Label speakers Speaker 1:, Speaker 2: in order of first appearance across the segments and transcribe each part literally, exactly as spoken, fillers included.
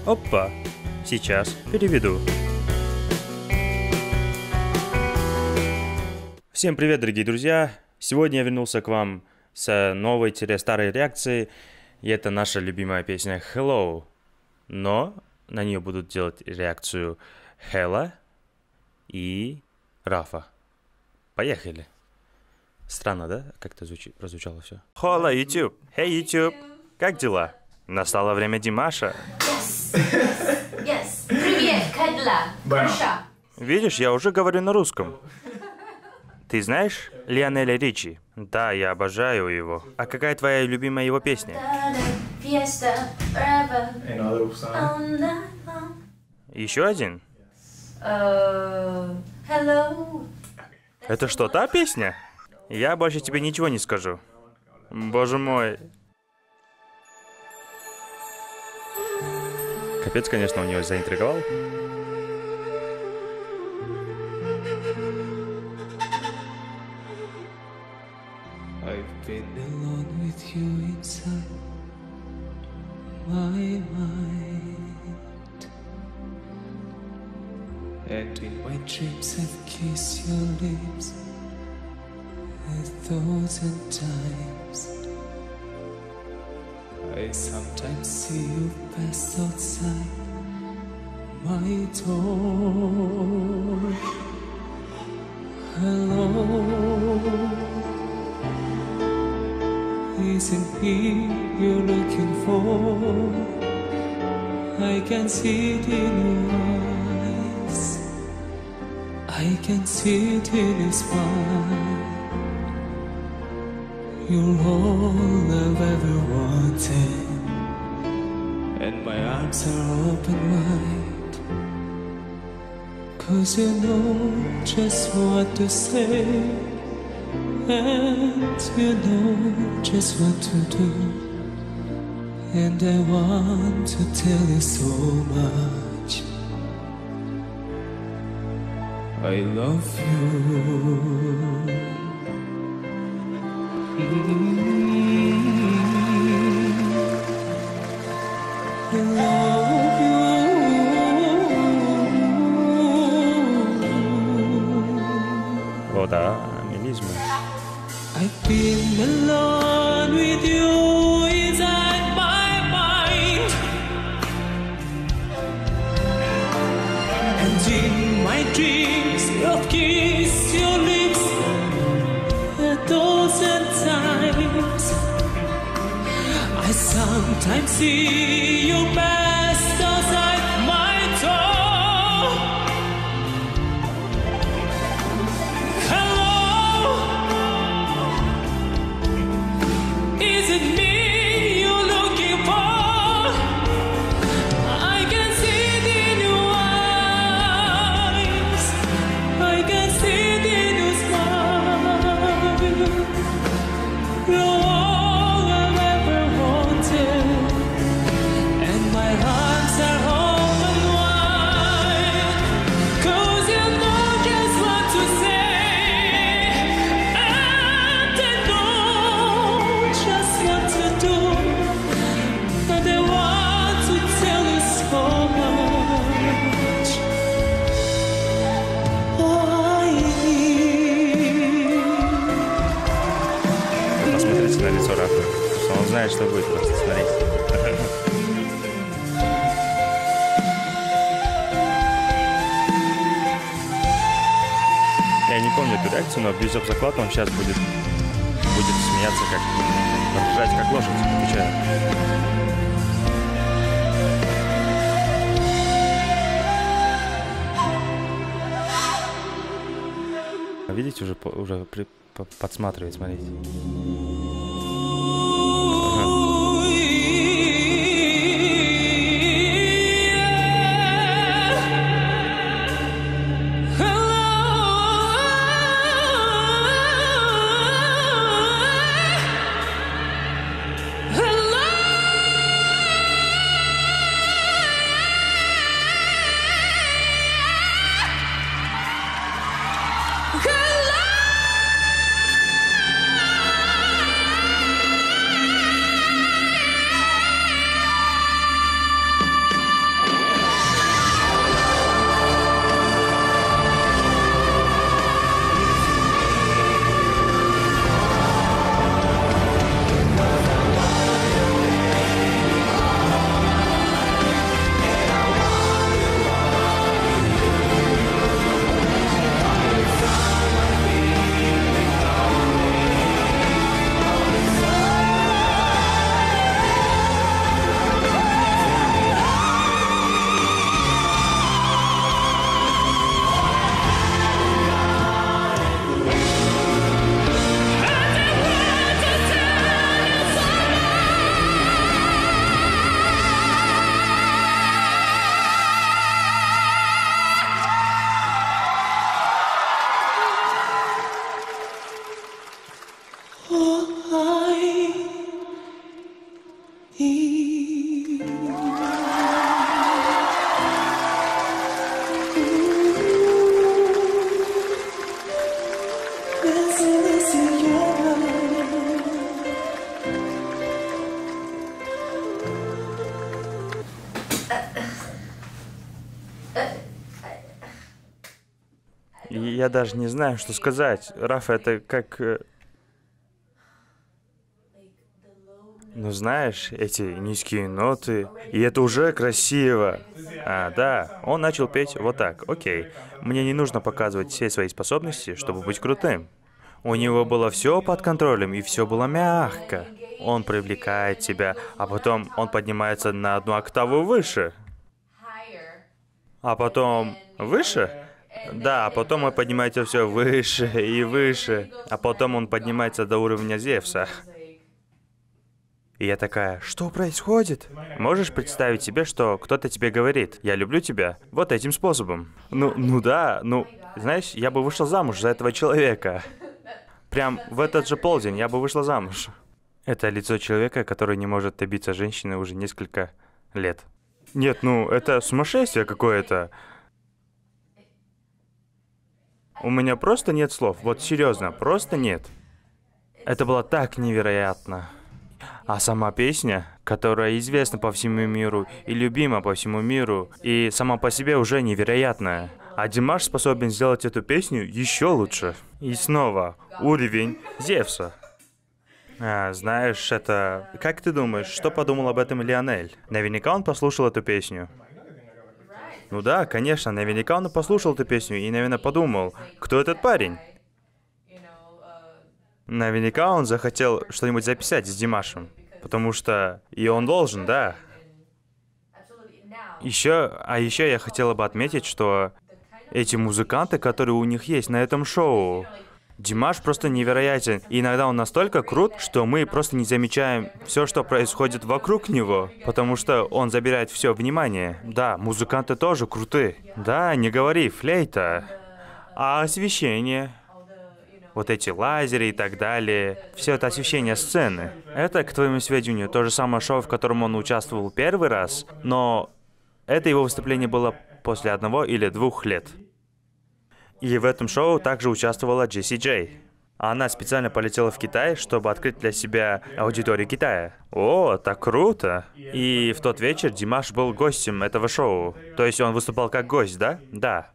Speaker 1: Опа! Сейчас переведу. Всем привет, дорогие друзья! Сегодня я вернулся к вам с новой-старой реакцией. И это наша любимая песня Hello. Но на нее будут делать реакцию Hella и Рафа. Поехали! Странно, да? Как-то звучит, прозвучало все. Hola, YouTube! Hey, YouTube! Как дела? Настало время Димаша.
Speaker 2: Yes. Yes. Привет, как дела? Хорошо.
Speaker 1: Видишь, я уже говорю на русском. Ты знаешь Лионеля Ричи? Да, я обожаю его. А какая твоя любимая его песня? Еще один?
Speaker 2: Uh, hello.
Speaker 1: Это что, та песня? Я больше тебе ничего не скажу. Боже мой. Капец, конечно, он него заинтриговал.
Speaker 3: I've been alone with you inside my mind, and in my dreams I've kissed your lips a thousand times. I sometimes see you pass outside my door. Hello. Isn't he you're looking for? I can see it in your eyes, I can see it in his smile. You're all I've ever wanted, and my arms are open wide, 'cause you know just what to say, and you know just what to do, and I want to tell you so much. I love you. I love you.
Speaker 1: Вот, да, мелизма.
Speaker 3: I've been alone with you inside my mind, and in my dreams I've kissed your lips a dozen times. I sometimes see you pass outside my door. Is it me you're looking for? I can see it in your eyes, I can see it in your smile. You're all I've ever wanted, and my arms are open wide, 'cause you know just what to say, and I know just what to do, and I want to tell you so much. Oh, I need.
Speaker 1: Посмотрите на лицо Рафа. Он знает, что будет просто. Смотрите. Я не помню эту реакцию, но без заклад он сейчас будет, будет смеяться, как ржать, как лошадь, отвечаю. Видите, уже, уже при, по, подсматривает, смотрите.
Speaker 3: Hello.
Speaker 1: И я даже не знаю, что сказать. Раф, это как... э, Ну, знаешь, эти низкие ноты, и это уже красиво. А, да, он начал петь вот так. Окей, мне не нужно показывать все свои способности, чтобы быть крутым. У него было все под контролем, и все было мягко. Он привлекает тебя, а потом он поднимается на одну октаву выше. А потом выше? Да, а потом он поднимается все выше и выше. А потом он поднимается до уровня Зевса. И я такая, что происходит? Можешь представить себе, что кто-то тебе говорит, я люблю тебя, вот этим способом? Ну, ну да, ну, знаешь, я бы вышел замуж за этого человека. Прям в этот же полдень я бы вышла замуж. Это лицо человека, который не может добиться женщины уже несколько лет. Нет, ну, это сумасшествие какое-то. У меня просто нет слов, вот серьезно, просто нет. Это было так невероятно. А сама песня, которая известна по всему миру и любима по всему миру, и сама по себе уже невероятная. А Димаш способен сделать эту песню еще лучше. И снова, уровень Зевса. А, знаешь, это... Как ты думаешь, что подумал об этом Лионель? Наверняка он послушал эту песню. Ну да, конечно, наверняка он послушал эту песню и, наверное, подумал, кто этот парень? Наверняка он захотел что-нибудь записать с Димашем, потому что и он должен, да. Еще, а еще я хотела бы отметить, что эти музыканты, которые у них есть на этом шоу, Димаш просто невероятен. И иногда он настолько крут, что мы просто не замечаем все, что происходит вокруг него, потому что он забирает все внимание. Да, музыканты тоже крутые. Да, не говори, флейта. А освещение? Вот эти лазеры и так далее. Все это освещение сцены. Это, к твоему сведению, то же самое шоу, в котором он участвовал первый раз, но это его выступление было после одного или двух лет. И в этом шоу также участвовала Джесси Джей. Она специально полетела в Китай, чтобы открыть для себя аудиторию Китая. О, так круто! И в тот вечер Димаш был гостем этого шоу. То есть он выступал как гость, да? Да.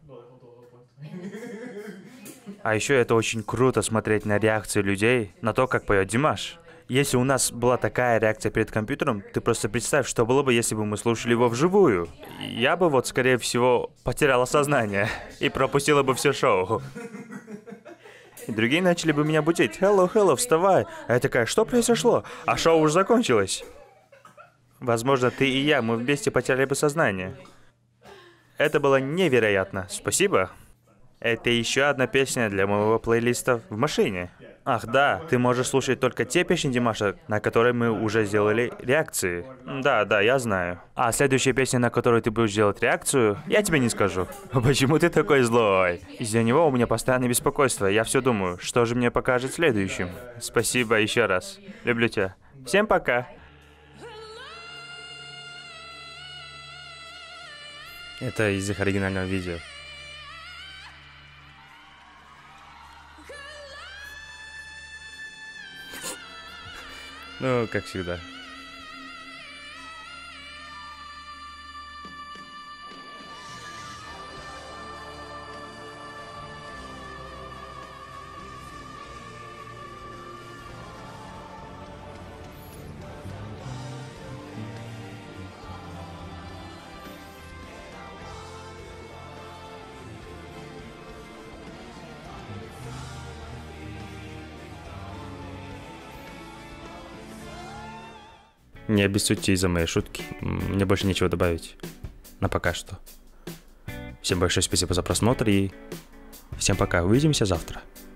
Speaker 1: А еще это очень круто смотреть на реакцию людей на то, как поет Димаш. Если у нас была такая реакция перед компьютером, ты просто представь, что было бы, если бы мы слушали его вживую. Я бы вот, скорее всего, потеряла сознание и пропустила бы все шоу. И другие начали бы меня будить. «Hello, hello, вставай!» А я такая, что произошло? А шоу уже закончилось. Возможно, ты и я, мы вместе потеряли бы сознание. Это было невероятно. Спасибо. Это еще одна песня для моего плейлиста в машине. Ах да, ты можешь слушать только те песни Димаша, на которые мы уже сделали реакции. Да, да, я знаю. А следующая песня, на которую ты будешь делать реакцию, я тебе не скажу. Почему ты такой злой? Из-за него у меня постоянное беспокойство. Я все думаю, что же мне покажет следующим. Спасибо еще раз. Люблю тебя. Всем пока. Это из их оригинального видео. Ну, как всегда. Не обессудьте из-за моей шутки. Мне больше нечего добавить. На пока что. Всем большое спасибо за просмотр и всем пока. Увидимся завтра.